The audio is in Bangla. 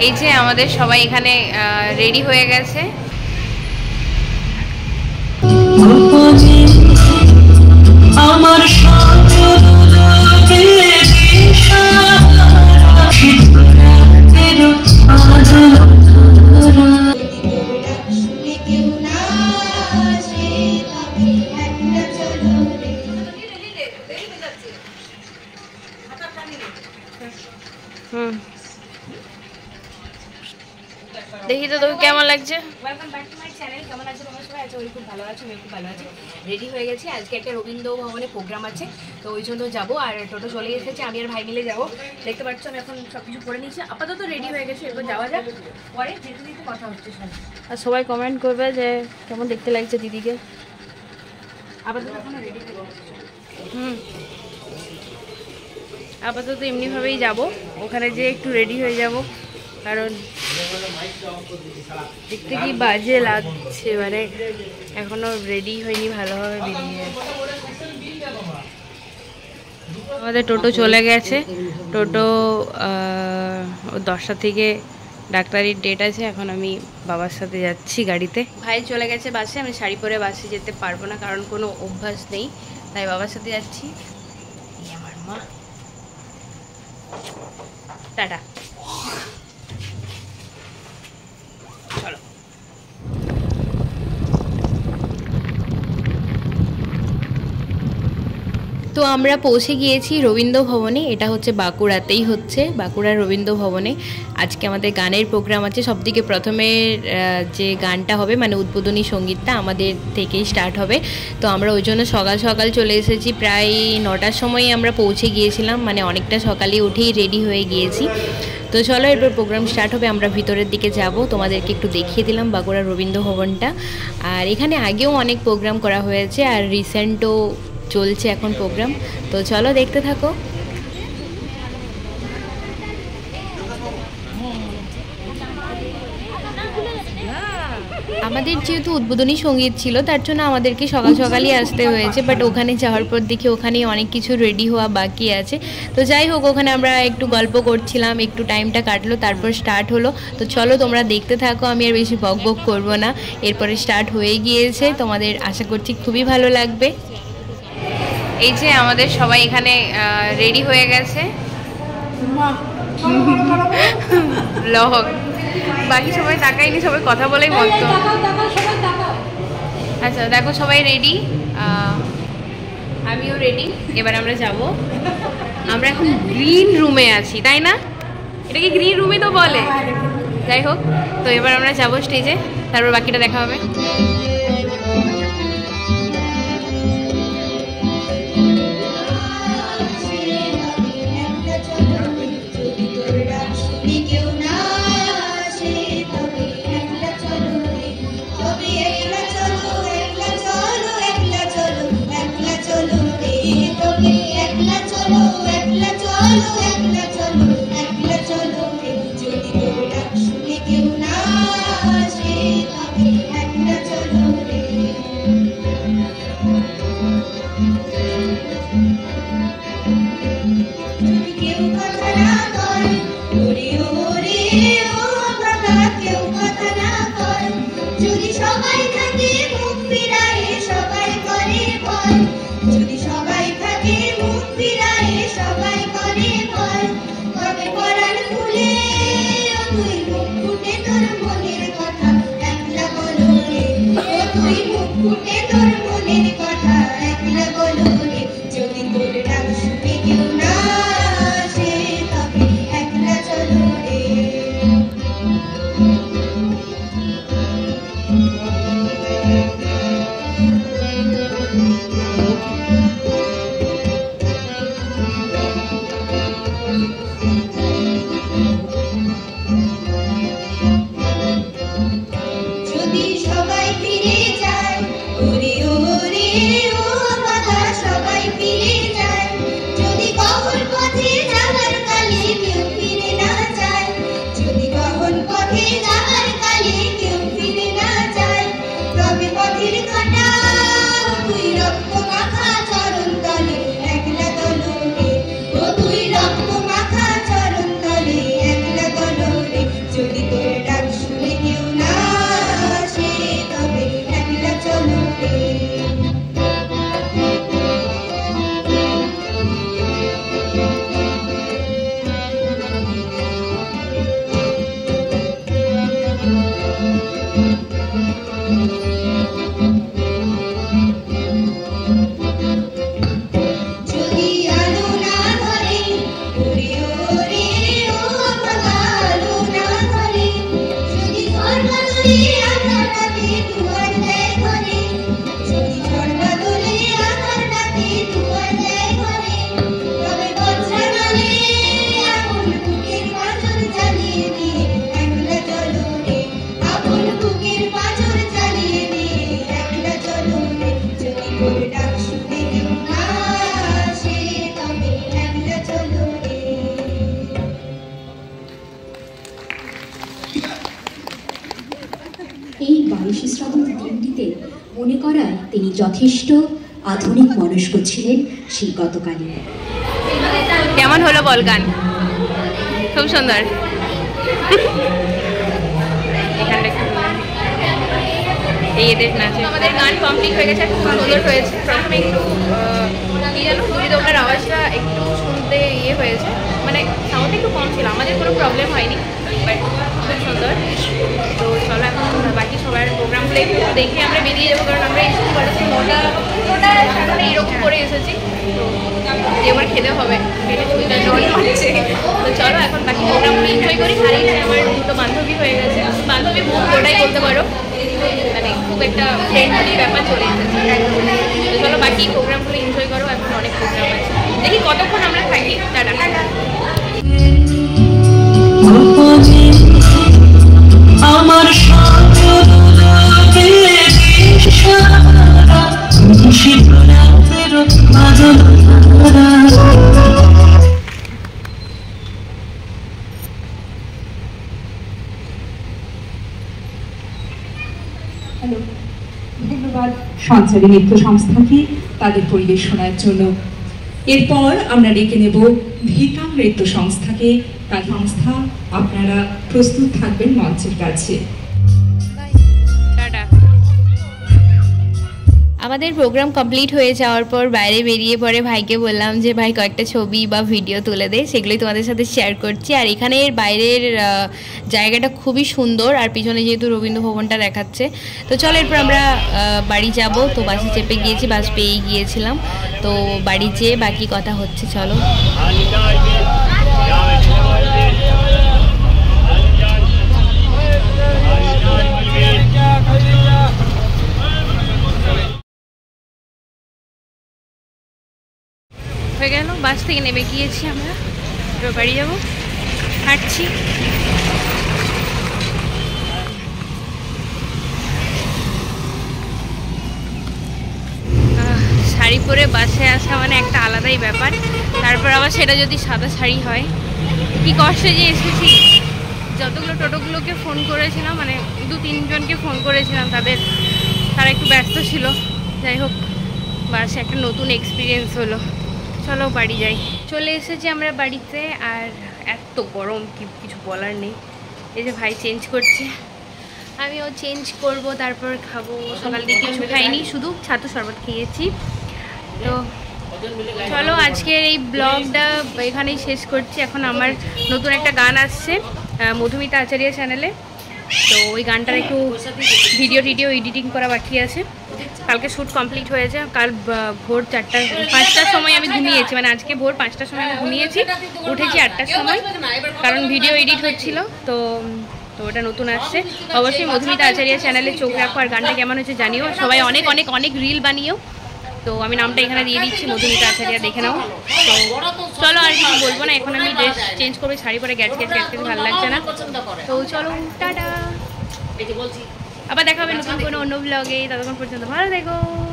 এই যে আমাদের সবাই এখানে রেডি হয়ে গেছে। আমার দেখি তো তোকে কেমন লাগছে। Welcome back to my channel. কেমন আছো তোমরা সবাই? আছো খুব ভালো আছো, আমি খুব ভালো আছি। রেডি হয়ে গেছি, আজকে একটা রবীন্দ্র ভবনে প্রোগ্রাম আছে, তো ওই জন্য যাবো। আর টোটো চলে এসেছে, আমি আর ভাই মিলে যাবো। দেখতে পাচ্ছ আমি এখন সব কিছু করে নিয়েছি, আপাতত রেডি হয়ে গেছে, এরপর যাওয়া যাক, পরে যেতে যেতে কথা হচ্ছে সব। আর সবাই কমেন্ট করবে যে কেমন দেখতে লাগছে দিদিকে। আপাতত এখন রেডি হয়ে গেছে। আপাতত এমনিভাবেই যাব, ওখানে যেয়ে একটু রেডি হয়ে যাব, কারণ দেখতে কি বাজে লাগছে, মানে এখনো রেডি হয়নি ভালোভাবে বেরিয়ে। আমাদের টোটো চলে গেছে, টোটো 10টা থেকে ডাক্তারির ডেট আছে। এখন আমি বাবার সাথে যাচ্ছি গাড়িতে। ভাই চলে গেছে বাসে, আমি শাড়ি পরে বাসে যেতে পারবো না, কারণ কোনো অভ্যাস নেই, তাই বাবার সাথে যাচ্ছি। আমার মা, টাটা। চলো। তো আমরা পৌঁছে গিয়েছি রবীন্দ্র ভবনে। এটা হচ্ছে বাঁকুড়াতেই হচ্ছে, বাঁকুড়ার রবীন্দ্র ভবনে। আজকে আমাদের গানের প্রোগ্রাম আছে। সবথেকে প্রথমে যে গানটা হবে, মানে উদ্বোধনী সঙ্গীতটা আমাদের থেকেই স্টার্ট হবে। তো আমরা ওই জন্য সকাল সকাল চলে এসেছি, প্রায় 9টার সময় আমরা পৌঁছে গিয়েছিলাম, মানে অনেকটা সকালে উঠেই রেডি হয়ে গিয়েছি। তো চলো এরপর প্রোগ্রাম স্টার্ট হবে, আমরা ভিতরের দিকে যাব। তোমাদেরকে একটু দেখিয়ে দিলাম বাঁকুড়ার রবীন্দ্র ভবনটা। আর এখানে আগেও অনেক প্রোগ্রাম করা হয়েছে, আর রিসেন্টও চলছে এখন প্রোগ্রাম। তো চলো দেখতে থাকো। আমাদের যেহেতু উদ্বোধনী সঙ্গীত ছিল, তার জন্য আমাদেরকে সকাল সকালই আসতে হয়েছে, বাট ওখানে যাওয়ার পর দেখি ওখানে অনেক কিছু রেডি হওয়া বাকি আছে। তো যাই হোক, ওখানে আমরা একটু গল্প করছিলাম, একটু টাইমটা কাটলো, তারপর স্টার্ট হলো। তো চলো তোমরা দেখতে থাকো, আমি আর বেশি বক বক করবো না। এরপরে স্টার্ট হয়ে গিয়েছে, তোমাদের আশা করছি খুবই ভালো লাগবে। এই যে আমাদের সবাই এখানে রেডি হয়ে গেছে। ব্লগ বাকি সবাই তাকাইনি, সবাই কথা বলেই মত। আচ্ছা দেখো সবাই রেডি, আমিও রেডি। এবার আমরা যাব। আমরা এখন গ্রিন রুমে আছি, তাই না? এটাকে গ্রিন রুমই তো বলে। যাই হোক, তো এবার আমরা যাবো স্টেজে, তারপর বাকিটা দেখা হবে। এই 22 শ্রাবণ দিনটিতে মনে করায় তিনি যথেষ্ট আধুনিক মনস্ক ছিলেন সেই গতকালে। কেমন হলো বল গান? খুব সুন্দর। এই এদের নাচে আমাদের গান কমপ্লিট হয়ে গেছে, খুব সুন্দর হয়েছে। প্রথমে একটু কি জানো দুই দোকানের আওয়াজটা একটু শুনতে ইয়ে হয়েছে, মানে সাউন্ড একটু কম ছিল, আমাদের কোনো প্রবলেম হয়নি, বাট খুব সুন্দর। তো চলো এখন বাকি সবার প্রোগ্রামগুলো একটু দেখে আমরা বেরিয়ে যাবো, কারণ আমরা এসেছি বলেছি নটা সাড়ে এরকম করে এসেছি, তো যে আমার খেতে হবে, পেটে ছুঁতে জল পাচ্ছে। তো চলো এখন বাকি প্রোগ্রামগুলো এনজয় করি। হারিয়ে আমার দুটো বান্ধবী হয়ে গেছে, বান্ধবী বহু ওটাই বলতে পারো, মানে খুব একটা ফ্রেন্ডলি ব্যাপার চলে এসেছে। তো চলো বাকি প্রোগ্রামগুলো এনজয় করো, এখন অনেক প্রোগ্রাম আছে, দেখি কতক্ষণ আমরা থাকি। টাটা। আমার হ্যালো, ধন্যবাদ সঞ্চারী নৃত্য সংস্থাকে তাদের পরিবেশনার জন্য। এরপর আমরা ডেকে নেব ভিতা নৃত্য সংস্থাকে। তার সংস্থা আপনারা প্রস্তুত থাকবেন মঞ্চের কাছে। আমাদের প্রোগ্রাম কমপ্লিট হয়ে যাওয়ার পর বাইরে বেরিয়ে পরে ভাইকে বললাম যে ভাই কয়েকটা ছবি বা ভিডিও তুলে দে, সেগুলোই তোমাদের সাথে শেয়ার করছি। আর এখানের বাইরের জায়গাটা খুবই সুন্দর, আর পিছনে যেহেতু রবীন্দ্র ভবনটা দেখাচ্ছে। তো চলো এরপর আমরা বাড়ি যাব। তো বাসে চেপে গিয়েছি, বাস পেয়ে গিয়েছিলাম, তো বাড়ি যেয়ে বাকি কথা হচ্ছে। চলো হয়ে গেল, বাস থেকে নেমে গিয়েছি আমরা, এবার বাড়ি যাবো, হাঁটছি। শাড়ি পরে বাসে আসা মানে একটা আলাদাই ব্যাপার, তারপর আবার সেটা যদি সাদা শাড়ি হয়, কি কষ্টে যে এসেছি। যতগুলো টোটোগুলোকে ফোন করেছিলাম, মানে 2-3 জনকে ফোন করেছিলাম, তারা একটু ব্যস্ত ছিল। যাই হোক, বাসে একটা নতুন এক্সপিরিয়েন্স হলো। চলো বাড়ি যাই। চলে এসেছি আমরা বাড়িতে, আর এত গরম কিছু বলার নেই। এই যে ভাই চেঞ্জ করছে, আমিও চেঞ্জ করব, তারপর খাবো। সকাল থেকে কিছু খাইনি, শুধু ছাতু শরবত খেয়েছি। তো চলো আজকের এই ব্লগটা এখানেই শেষ করছি। এখন আমার নতুন একটা গান আসছে মধুমিতা আচার্য চ্যানেলে, তো ওই গানটার একটু ভিডিও এডিটিং করা বাকি আছে। কালকে শ্যুট কমপ্লিট হয়েছে। কাল ভোর 5টার সময় আমি ঘুমিয়েছি, মানে আজকে ভোর 5টার সময় আমি ঘুমিয়েছি, উঠেছি 8টার সময়, কারণ ভিডিও এডিট হচ্ছিল। তো ওটা নতুন আসছে, অবশ্যই মধুমিতা আচার্য চ্যানেলে চোখ রাখো। আর গানটা কেমন হয়েছে জানিও, সবাই অনেক অনেক অনেক রিল বানিয়েও। তো আমি নামটা এখানে দিয়ে দিচ্ছি, মধুমিতা আচার্য, দেখে নাও। তো চলো আর কিছু বলবো না, এখন আমি ড্রেস চেঞ্জ করবো, শাড়ি পরে গ্যাস ভালো লাগছে না। তো চলো টাটা, আবার দেখা হবে নতুন কোনো অন্য ব্লগে। ততক্ষণ পর্যন্ত ভালো থেকো।